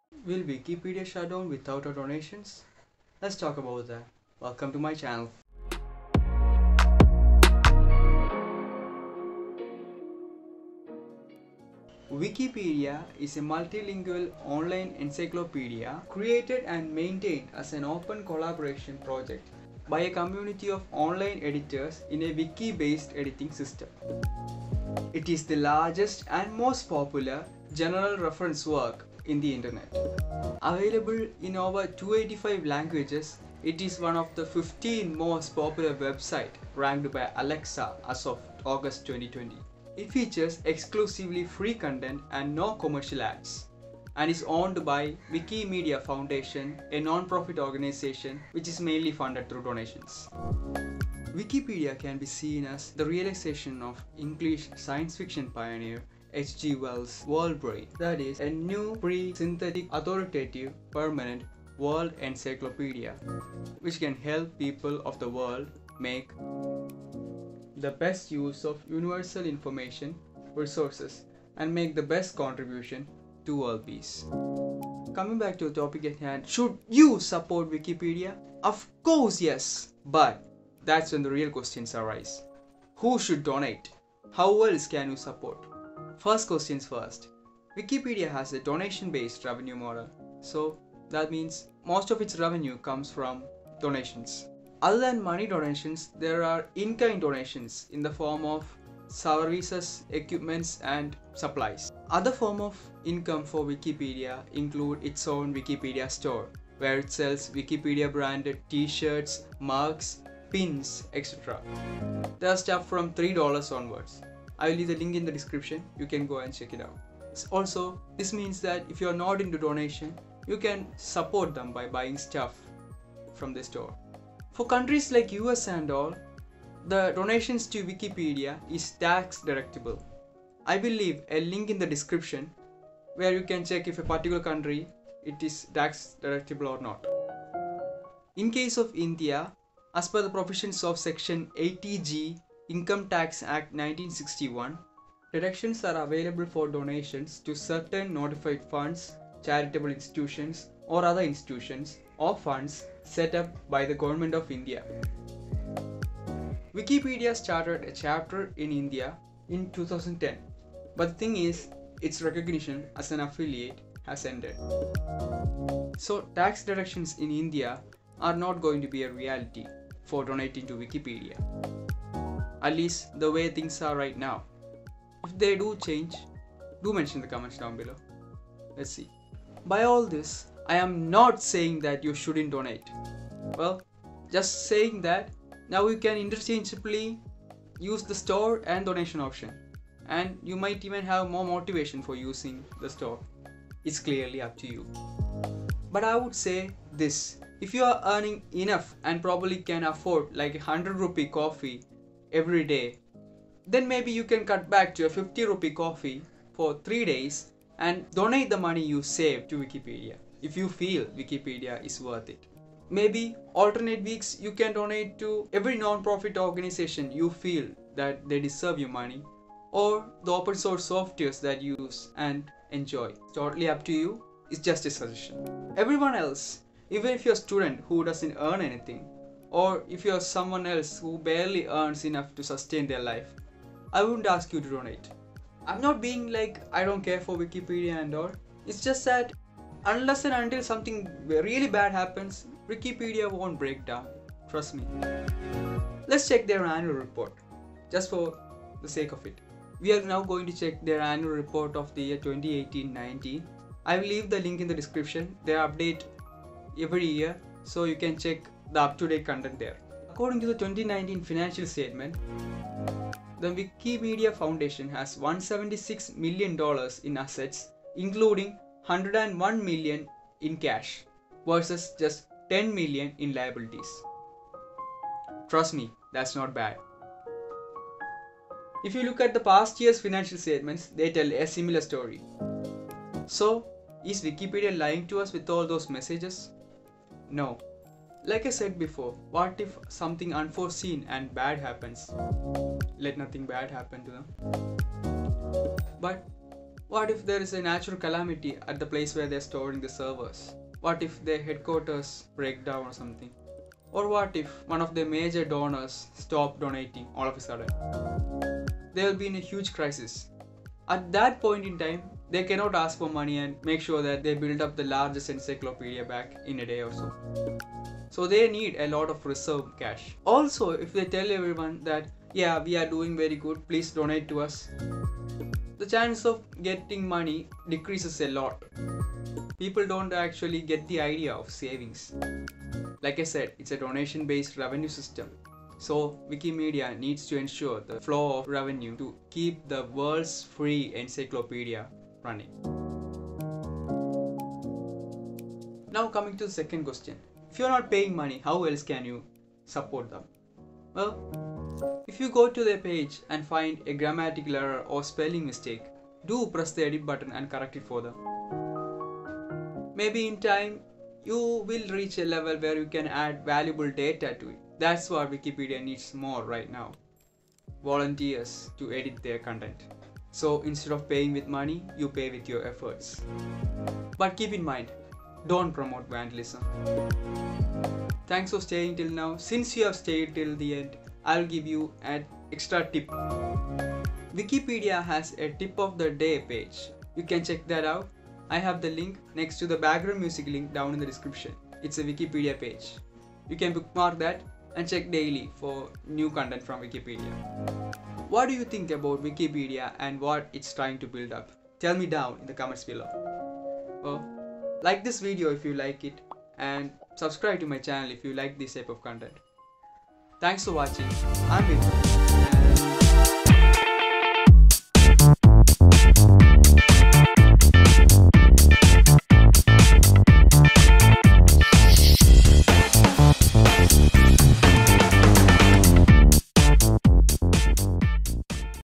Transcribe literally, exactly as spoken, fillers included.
Will Wikipedia shut down without our donations? Let's talk about that. Welcome to my channel. Wikipedia is a multilingual online encyclopedia created and maintained as an open collaboration project by a community of online editors in a wiki-based editing system. It is the largest and most popular general reference work in the internet. Available in over two hundred eighty-five languages, it is one of the fifteen most popular websites ranked by Alexa as of August twenty twenty. It features exclusively free content and no commercial ads, and is owned by Wikimedia Foundation, a non-profit organization which is mainly funded through donations. Wikipedia can be seen as the realization of English science fiction pioneer H G Wells' World Brain, that is, a new pre-synthetic authoritative permanent world encyclopedia which can help people of the world make the best use of universal information resources and make the best contribution to world peace. Coming back to the topic at hand, should you support Wikipedia? Of course yes, but that's when the real questions arise. Who should donate? How else can you support? First questions first. Wikipedia has a donation-based revenue model, so that means most of its revenue comes from donations. Other than money donations, there are in-kind donations in the form of services, equipments and supplies. Other form of income for Wikipedia include its own Wikipedia store, where it sells Wikipedia branded t-shirts, mugs, pins, et cetera. There are stuff from three dollars onwards. I will leave the link in the description, you can go and check it out. Also, this means that if you are not into donation, you can support them by buying stuff from the store. For countries like U S and all, the donations to Wikipedia is tax deductible. I will leave a link in the description where you can check if a particular country it is tax deductible or not. In case of India, as per the provisions of Section eighty G Income Tax Act nineteen sixty-one, deductions are available for donations to certain notified funds, charitable institutions or other institutions or funds set up by the Government of India. Wikipedia started a chapter in India in two thousand ten, but the thing is, its recognition as an affiliate has ended. So tax deductions in India are not going to be a reality for donating to Wikipedia. At least the way things are right now. If they do change, do mention in the comments down below. Let's see. By all this, I am not saying that you shouldn't donate. Well, just saying that now you can interchangeably use the store and donation option, and you might even have more motivation for using the store. It's clearly up to you. But I would say this: if you are earning enough and probably can afford like a hundred rupee coffee every day, then maybe you can cut back to a fifty rupee coffee for three days and donate the money you save to Wikipedia if you feel Wikipedia is worth it. Maybe alternate weeks you can donate to every non-profit organization you feel that they deserve your money, or the open source softwares that you use and enjoy. It's totally up to you. It's just a suggestion. Everyone else, even if you're a student who doesn't earn anything, or if you're someone else who barely earns enough to sustain their life, I wouldn't ask you to donate. I'm not being like I don't care for Wikipedia and all. It's just that unless and until something really bad happens, Wikipedia won't break down. Trust me. Let's check their annual report, just for the sake of it. We are now going to check their annual report of the year twenty eighteen nineteen. I will leave the link in the description. They update every year, so you can check the up-to-date content there. According to the twenty nineteen financial statement, the Wikimedia Foundation has one hundred seventy-six million dollars in assets, including one hundred one million dollars in cash, versus just ten million dollars in liabilities. Trust me, that's not bad. If you look at the past year's financial statements, they tell a similar story. So, is Wikipedia lying to us with all those messages? No. Like I said before, what if something unforeseen and bad happens? Let nothing bad happen to them. But What if there is a natural calamity at the place where they're storing the servers? What if their headquarters break down or something? Or what if one of their major donors stop donating all of a sudden? They will be in a huge crisis. At that point in time, they cannot ask for money and make sure that they build up the largest encyclopedia back in a day or so. So they need a lot of reserve cash. Also, if they tell everyone that, yeah, we are doing very good, please donate to us, the chance of getting money decreases a lot. People don't actually get the idea of savings. Like I said, it's a donation-based revenue system. So Wikimedia needs to ensure the flow of revenue to keep the world's free encyclopedia running. Now coming to the second question. If you're not paying money, how else can you support them? Well, if you go to their page and find a grammatical error or spelling mistake, do press the edit button and correct it for them. Maybe in time, you will reach a level where you can add valuable data to it. That's what Wikipedia needs more right now. Volunteers to edit their content. So instead of paying with money, you pay with your efforts. But keep in mind, don't promote vandalism. Thanks for staying till now. Since you have stayed till the end, I'll give you an extra tip. Wikipedia has a tip of the day page. You can check that out. I have the link next to the background music link down in the description. It's a Wikipedia page. You can bookmark that and check daily for new content from Wikipedia. What do you think about Wikipedia and what it's trying to build up? Tell me down in the comments below. Oh, like this video if you like it, and subscribe to my channel if you like this type of content. Thanks for watching. I'm Vidhu.